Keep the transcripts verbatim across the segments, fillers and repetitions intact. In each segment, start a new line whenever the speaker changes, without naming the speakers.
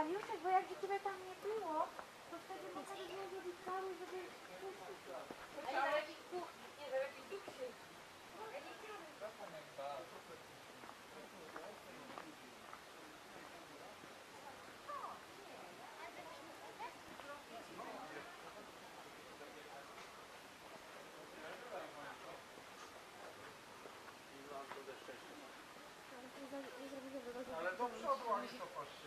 Mariuszek, bo jakby ciebie tam nie było, to wtedy można by było zrobić cały, żeby...
A nie za jakiś duch, nie za jakiś duch się. Ja nie chciałam.
Ale do przodu, a nie cofasz się.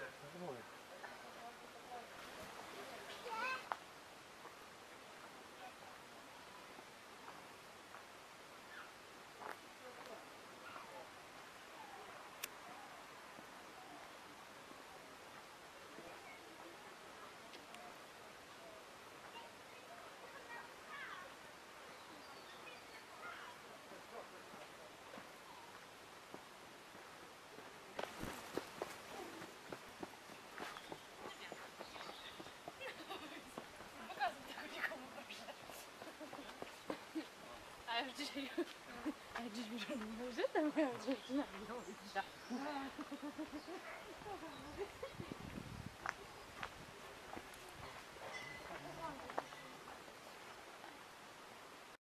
A już dzisiaj... A ja dziś już nie tam miałam dziewczyna.